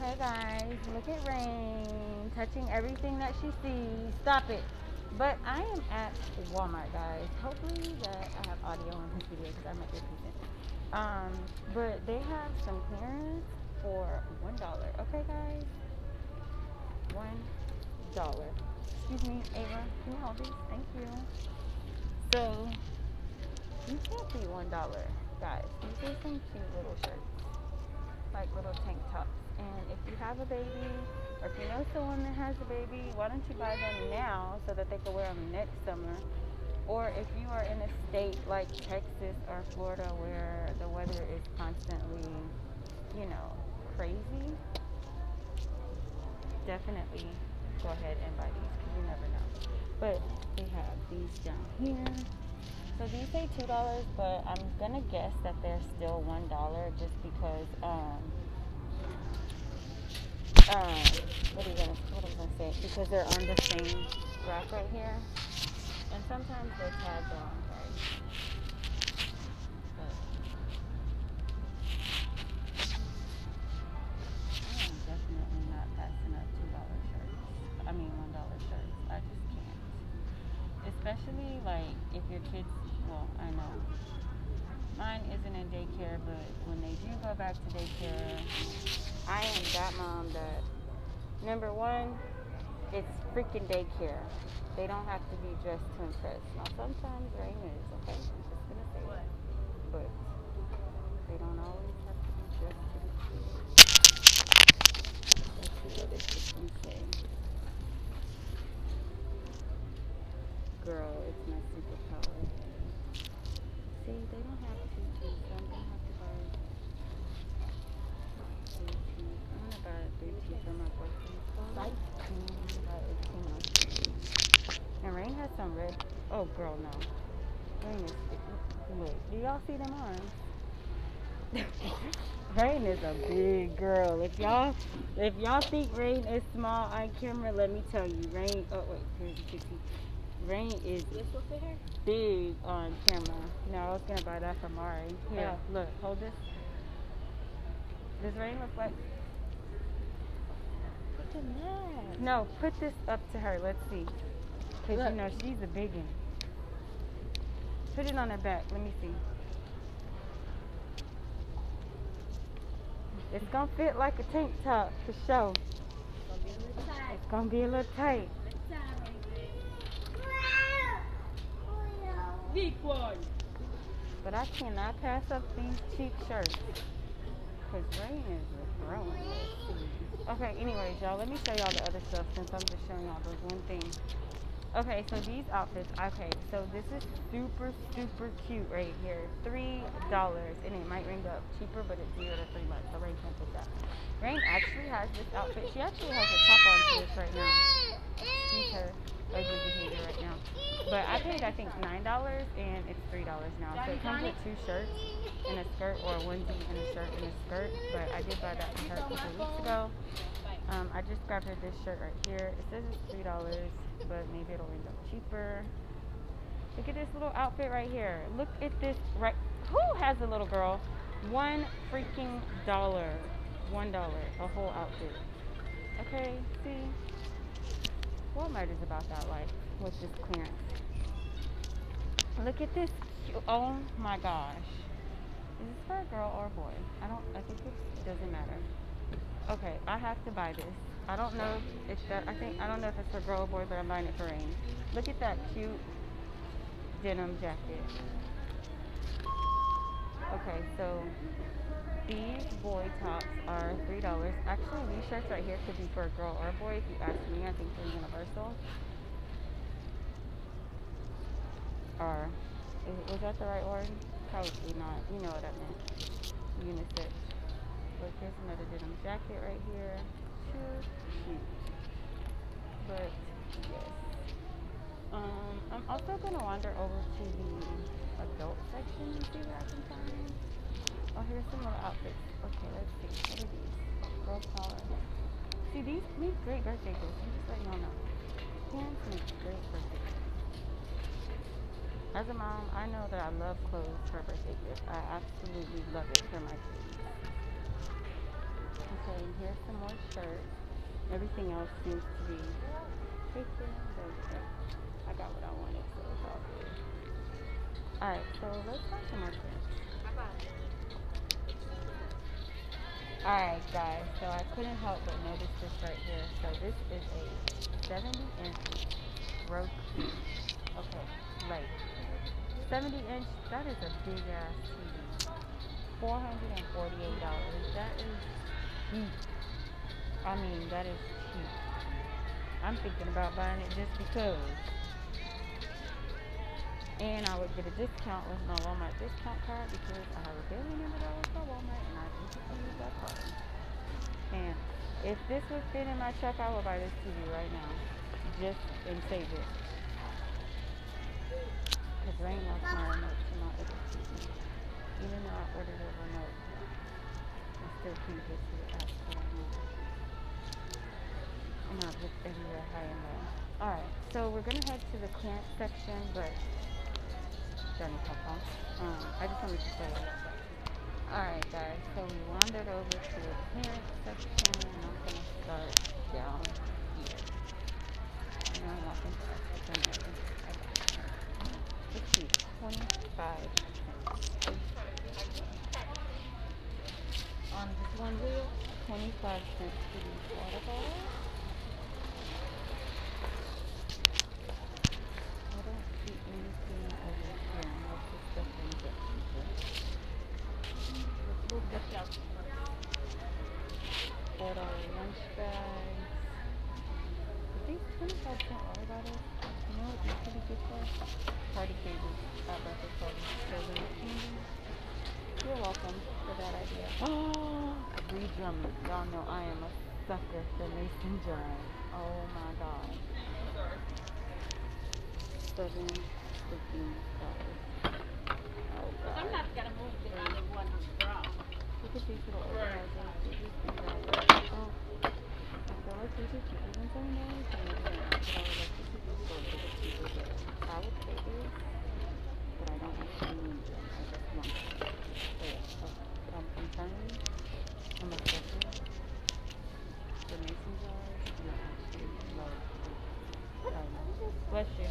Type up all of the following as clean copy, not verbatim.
Okay, guys, look at Rain touching everything that she sees. Stop it. But I am at Walmart, guys. Hopefully that I have audio in this video because I'm at this decent. But they have some clearance for $1. Okay, guys, $1. Excuse me, Ava. Can you hold these? Thank you. So you can't be $1, guys. These are some cute little shirts, like little tank tops. And if you have a baby, or if you know someone that has a baby, why don't you buy them now so that they can wear them next summer? Or if you are in a state like Texas or Florida where the weather is constantly, you know, crazy, definitely go ahead and buy these because you never know. But they have these down here. So these say $2, but I'm gonna guess that they're still $1 just because what am I gonna say? Because they're on the same rack right here. And sometimes they're tagged on, right? But I am definitely not passing up $2 shirts. I mean $1 shirts. I just can't. Especially like if your kids, well, I know mine isn't in daycare, but when they do go back to daycare, I am that mom that, number one, it's freaking daycare. They don't have to be dressed to impress. Now, sometimes Rain is, okay? I'm just going to say that. But they don't always have to be dressed to be cute. Let's see what this system say. Girl, it's my superpower. See, they don't have to so I'm going to have to buy 3 teas. I'm going to buy 3 teas for my boyfriend. Like, and Rain has some red. Oh, girl, no. Rain is. Look, do y'all see them arms? Rain is a big girl. If y'all think Rain is small on camera, let me tell you, Rain. Oh wait, here's the picture. Rain is big on camera. No, I was gonna buy that for Mari. Here, look, hold this. Does Rain look like? No, put this up to her. Let's see. Because, you know, she's a big one. Put it on her back. Let me see. It's going to fit like a tank top, for sure. It's going to be a little tight. But I cannot pass up these cheap shirts. Because Rain is a grown. Okay, anyways, y'all, let me show y'all the other stuff since I'm just showing y'all those one thing. Okay, so these outfits, okay, so this is super, super cute right here. $3, and it might ring up cheaper, but it's 0 to 3 months, so Rain can't take that. Rain actually has this outfit. She actually has a top on to this right now. Excuse her ugly behavior right now. But I paid, I think, $9, and it's $3 now. So it comes with 2 shirts and a skirt, or a onesie and a shirt and a skirt, but I did buy that for her a couple weeks ago. I just grabbed her this shirt right here. It says it's $3, but maybe it'll end up cheaper. Look at this little outfit right here. Look at this. Right, who has a little girl? $1 freaking $1, a whole outfit. Okay, see, Walmart is about that life with this clearance. Look at this. Oh my gosh. Is this for a girl or a boy? I think it doesn't matter. Okay, I have to buy this. I don't know if I don't know if it's for girl or boy, but I'm buying it for Rain. Look at that cute denim jacket. Okay, so these boy tops are $3. Actually, these shirts right here could be for a girl or a boy. If you ask me, I think they're universal. Or was that the right word? Probably not. You know what I meant. Unisex. Look, here's another denim jacket right here. Too cute. But yes. I'm also gonna wander over to the adult section and see what I can find. Oh, here's some little outfits. Okay, let's see. What are these? Girl power. See, these make great birthday gifts. I'm just letting y'all know. Pants make great birthday gifts. As a mom, I know that I love clothes for birthday gifts. I absolutely love it for my kids. Okay, and here's some more shirts. Everything else seems to be taken, but I got what I wanted, so it's all good. Alright, so let's find some more things. Alright guys, so I couldn't help but notice this right here. So this is a 70-inch Roku. Okay, like 70-inch, that is a big ass TV. $448. That is cheap. I mean, that is cheap. I'm thinking about buying it just because. And I would get a discount with my Walmart discount card because I have a family member that works at Walmart and I just use that card. And if this would fit in my truck, I would buy this TV right now. Just and save it. Because Rain lost my remote to my other TV. Even though I ordered a remote, I still can't get to the app store now. And I've looked everywhere high and low. Alright, so we're going to head to the clearance section, but Johnny Papa. I just wanted to say that. Alright guys, so we wandered over to the clearance section and I'm going to start down here. And I'm walking past the generator. It's cheap, 25 cents. On this one wheel, 25 cents for these water bottles. I don't see anything over here unless this stuff ends up cheaper. We'll get out $4 lunch bags. Are these 25-cent water bottles? You know what these could be good for? Party cables at birthday parties. Serving candy. You're welcome for that idea. Oh, re-drumming. Y'all know I am a sucker for mason jars. Oh my god. $7.50. Oh god. Sometimes you gotta move the other one on the draw. Look at these little organizers. Oh, I feel like these are cheaper than $7. So maybe they're not. But I would like to see these for a little bit cheaper. But I would pay this, but I don't actually need them. I just want them. So yeah, I'm confirming. I'm a sucker for mason jars. And I actually love them. Bless you.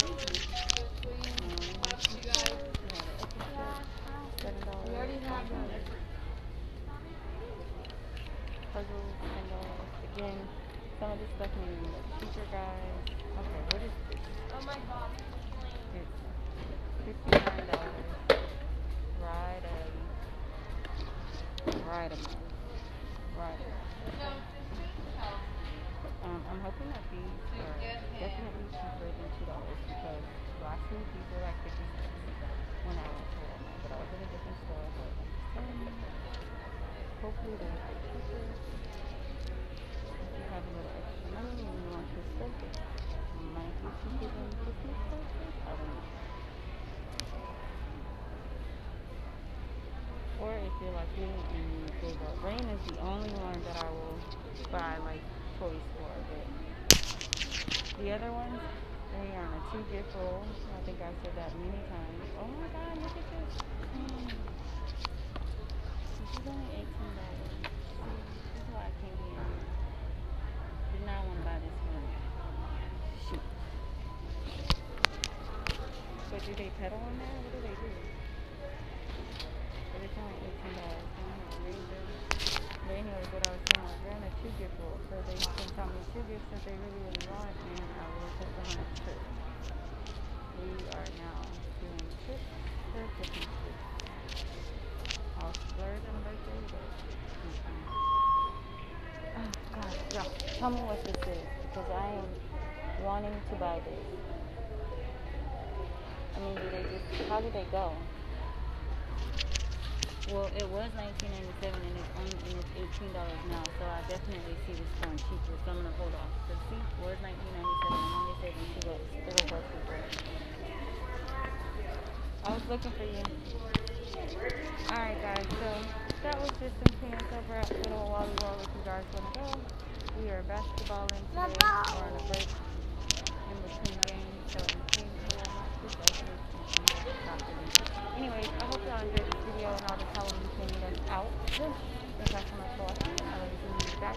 $7. We already have that. Puzzles, $10. Again, some of this stuff may be cheaper, guys. Okay, what is this? Oh my god. It's $59. Rider. I'm hoping that these are definitely cheaper than $2 because last week these were like 50 cents when I went to Walmart, but I was in a different store, so hopefully they're cheaper. If you have a little extra money and you want to spend it, it might be cheaper than Christmas prices. I don't know. Or if you're like me and you save up. Rain is the only one that I will buy like toys for, but the other ones, they are on a 2-gift roll. I think I've said that many times. Oh my god, look at this. This is only $18. This is why I can't be in here. Did not want to buy this one. Shoot. But do they pedal on there? What do they do? But it's only $18. But anyways, what I was saying was they're in a 2-gift roll, so they can tell me 2 gifts that they really want, and I will put them on a trip. We are now doing trips for Christmas trips. I'll splurge on a birthday, but oh god, y'all, tell me what this is, because I am wanting to buy this. I mean, how do they go? Well, it was $19.97 and it's $18 now, so I definitely see this going cheaper, so I'm gonna hold off. So see, it was $19.97 and only saving $2. It'll go cheaper. I was looking for you. Alright guys, so that was just some pants over at Good Old Wally World if you guys wanna go. We are basketballing today. We're on a break in between games, so in case you will not be anyways, I hope y'all enjoyed this video and all the Halloween thing that's out. Thank y'all so much for watching. I love you. See you back.